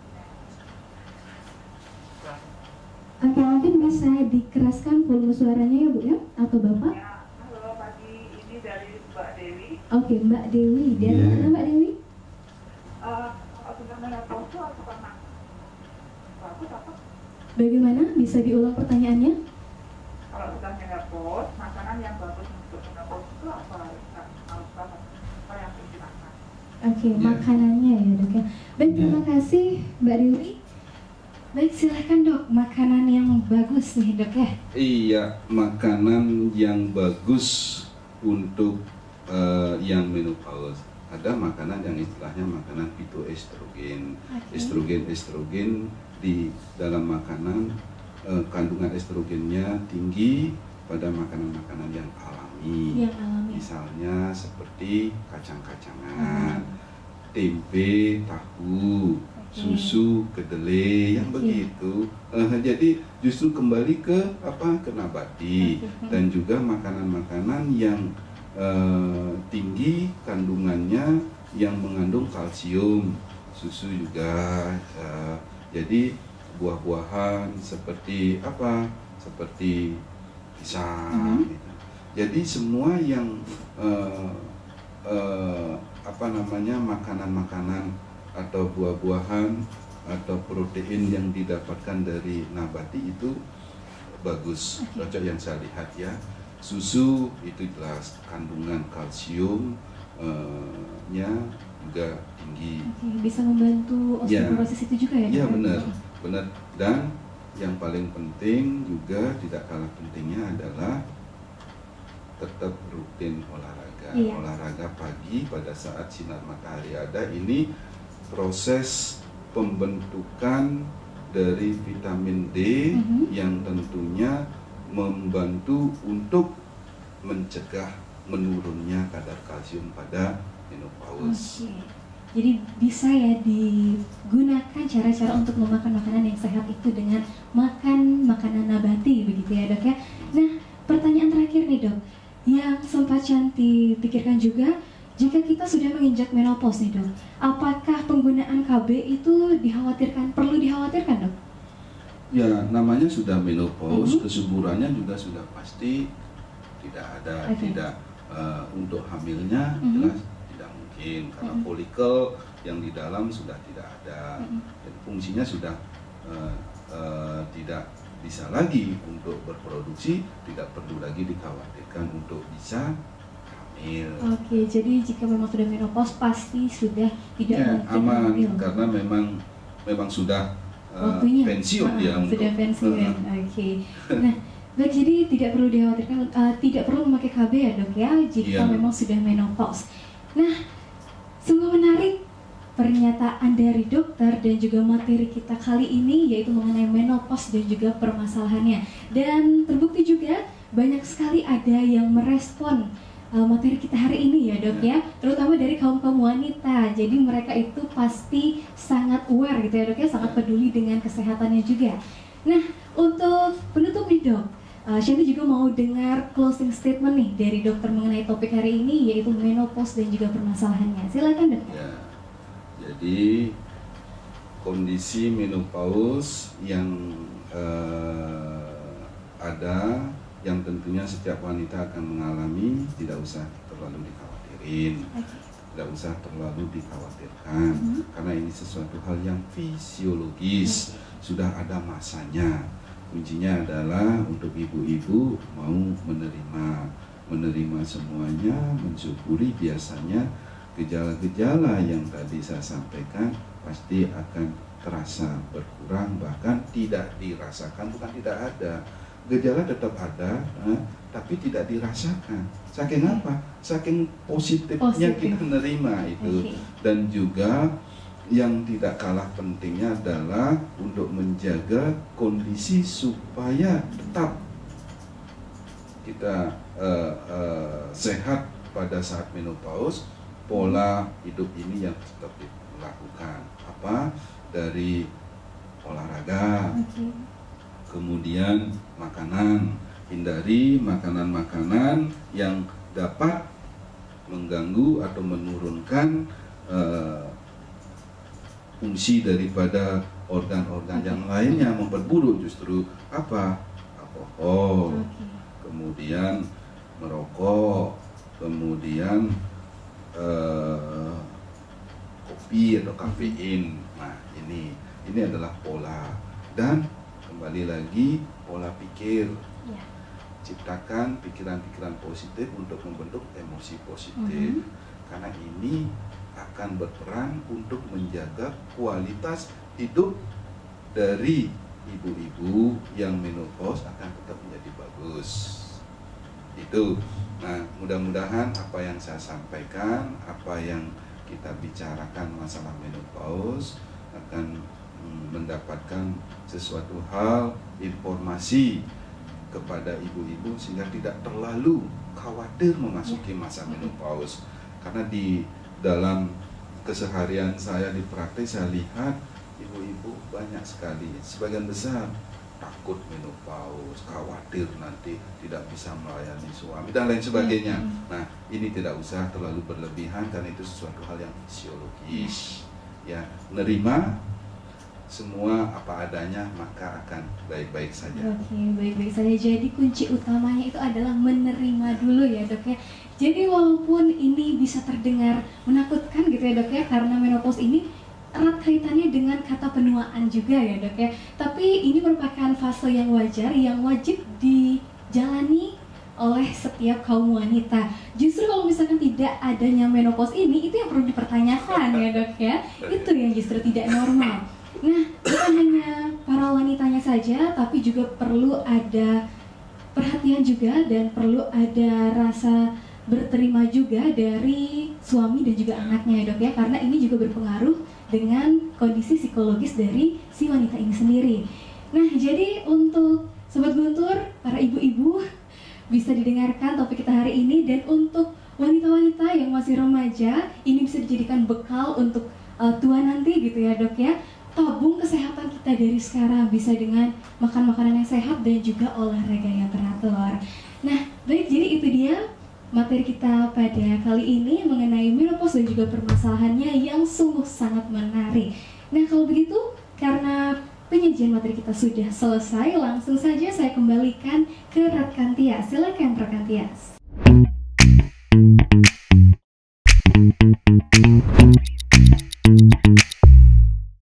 D: Oke, mungkin bisa dikeraskan volume suaranya ya Bu ya, atau Bapak?
E: Ya, halo pagi, ini dari Mbak Dewi.
D: Oke, Mbak Dewi. Dari yeah. mana Mbak Dewi?
E: Uh, sudah menopause atau pernah? Bagus apa?
D: Bagaimana? Bisa diulang pertanyaannya?
E: Kalau sudah menopause, makanan yang bagus untuk menopause itu apa? Apa yang harus dimakan?
D: Oke, yeah. makanannya ya dok ya. Baik, terima kasih Mbak Dewi. Baik, silakan dok, makanan yang bagus nih dok ya.
B: Iya, makanan yang bagus untuk uh, yang menopause. Ada makanan yang istilahnya makanan fitoestrogen. Okay. Estrogen-estrogen di dalam makanan, uh, kandungan estrogennya tinggi pada makanan-makanan yang alami.
A: Yang alami
B: Misalnya seperti kacang-kacangan, tempe, tahu, susu, kedelai, yang begitu. Uh, jadi justru kembali ke apa, ke nabati, dan juga makanan-makanan yang uh, tinggi kandungannya, yang mengandung kalsium, susu juga. Uh, jadi buah-buahan seperti apa, seperti pisang. Gitu. Jadi semua yang uh, uh, apa namanya makanan-makanan atau buah-buahan atau protein yang didapatkan dari nabati itu bagus, okay. Cocok yang saya lihat ya. Susu itu jelas kandungan kalsiumnya uh, juga tinggi.
D: Okay. Bisa membantu osteoporosis ya. Itu juga ya?
B: Iya benar, benar. Dan yang paling penting juga tidak kalah pentingnya adalah tetap rutin olahraga. Iya. Olahraga pagi pada saat sinar matahari ada, ini proses pembentukan dari vitamin D mm-hmm. yang tentunya membantu untuk mencegah menurunnya kadar kalsium pada menopause.
D: Okay. Jadi bisa ya digunakan cara-cara untuk memakan makanan yang sehat itu dengan makan makanan nabati begitu ya dok ya. Nah pertanyaan terakhir nih dok, yang sempat Canti pikirkan juga, jika kita sudah menginjak menopause nih dok, apakah penggunaan K B itu dikhawatirkan, perlu dikhawatirkan dok?
B: Ya namanya sudah menopause, mm-hmm. kesuburannya juga sudah pasti tidak ada, okay. tidak uh, untuk hamilnya mm-hmm. jelas tidak mungkin karena mm-hmm. folikel yang di dalam sudah tidak ada, mm-hmm. dan fungsinya sudah uh, uh, tidak bisa lagi untuk berproduksi, tidak perlu lagi dikhawatirkan untuk bisa.
D: Oke, jadi jika memang sudah menopause pasti sudah tidak
B: ya, aman
D: hamil.
B: Karena memang memang sudah uh, pensiun uh, dia
D: sudah
B: untuk
D: pensiun.
B: Uh,
D: Oke. Nah, baik, jadi tidak perlu dikhawatirkan, uh, tidak perlu memakai K B ya dok ya jika yeah. memang sudah menopause. Nah, sungguh menarik pernyataan dari dokter dan juga materi kita kali ini yaitu mengenai menopause dan juga permasalahannya. Dan terbukti juga banyak sekali ada yang merespon Uh, materi kita hari ini ya dok ya, terutama dari kaum-kaum wanita. Jadi mereka itu pasti sangat aware gitu ya dok ya, sangat peduli dengan kesehatannya juga. Nah untuk penutup nih dok, uh, Shanti juga mau dengar closing statement nih dari dokter mengenai topik hari ini yaitu menopause dan juga permasalahannya. Silakan dok.
B: Ya, jadi kondisi menopause yang uh, ada, yang tentunya setiap wanita akan mengalami, tidak usah terlalu dikhawatirin, okay. tidak usah terlalu dikhawatirkan, mm-hmm. karena ini sesuatu hal yang fisiologis, okay. sudah ada masanya. Kuncinya adalah untuk ibu-ibu mau menerima, menerima semuanya, mensyukuri. Biasanya gejala-gejala yang tadi saya sampaikan pasti akan terasa berkurang, bahkan tidak dirasakan, bukan tidak ada. Gejala tetap ada, eh, tapi tidak dirasakan. Saking apa? Saking positifnya Positif. kita menerima itu. Okay. Dan juga yang tidak kalah pentingnya adalah untuk menjaga kondisi supaya tetap kita uh, uh, sehat pada saat menopause. Pola hidup ini yang tetap dilakukan. Apa? Dari olahraga. Okay. Kemudian makanan, hindari makanan-makanan yang dapat mengganggu atau menurunkan uh, fungsi daripada organ-organ yang lainnya, memperburuk justru apa? Alkohol, okay. kemudian merokok, kemudian uh, kopi atau kafein. Nah ini ini adalah pola. Dan kembali lagi pola pikir, ya. Ciptakan pikiran-pikiran positif untuk membentuk emosi positif, mm-hmm. karena ini akan berperan untuk menjaga kualitas hidup dari ibu-ibu yang menopause akan tetap menjadi bagus. Itu. Nah, mudah-mudahan apa yang saya sampaikan, apa yang kita bicarakan masalah menopause akan mendapatkan sesuatu hal, informasi kepada ibu-ibu sehingga tidak terlalu khawatir memasuki masa menopause. Karena di dalam keseharian saya di praktek saya lihat ibu-ibu banyak sekali, sebagian besar takut menopause, khawatir nanti tidak bisa melayani suami dan lain sebagainya. Nah, ini tidak usah terlalu berlebihan karena itu sesuatu hal yang fisiologis. Ya, menerima semua apa adanya maka akan baik-baik saja.
D: Oke, baik-baik saja. Jadi kunci utamanya itu adalah menerima dulu ya dok ya. Jadi walaupun ini bisa terdengar menakutkan gitu ya dok ya, karena menopause ini erat kaitannya dengan kata penuaan juga ya dok ya. Tapi ini merupakan fase yang wajar, yang wajib dijalani oleh setiap kaum wanita. Justru kalau misalkan tidak adanya menopause ini, itu yang perlu dipertanyakan ya dok ya. Itu yang justru tidak normal. Nah, bukan hanya para wanitanya saja, tapi juga perlu ada perhatian juga dan perlu ada rasa berterima juga dari suami dan juga anaknya ya dok ya, karena ini juga berpengaruh dengan kondisi psikologis dari si wanita ini sendiri. Nah, jadi untuk Sobat Guntur, para ibu-ibu bisa didengarkan topik kita hari ini, dan untuk wanita-wanita yang masih remaja, ini bisa dijadikan bekal untuk uh, tua nanti gitu ya dok ya. Tabung kesehatan kita dari sekarang bisa dengan makan makanan yang sehat dan juga olahraga yang teratur. Nah, baik, jadi itu dia materi kita pada kali ini mengenai menopause dan juga permasalahannya yang sungguh sangat menarik. Nah, kalau begitu, karena penyajian materi kita sudah selesai, langsung saja saya kembalikan ke rekan Tias. Silakan rekan Tias.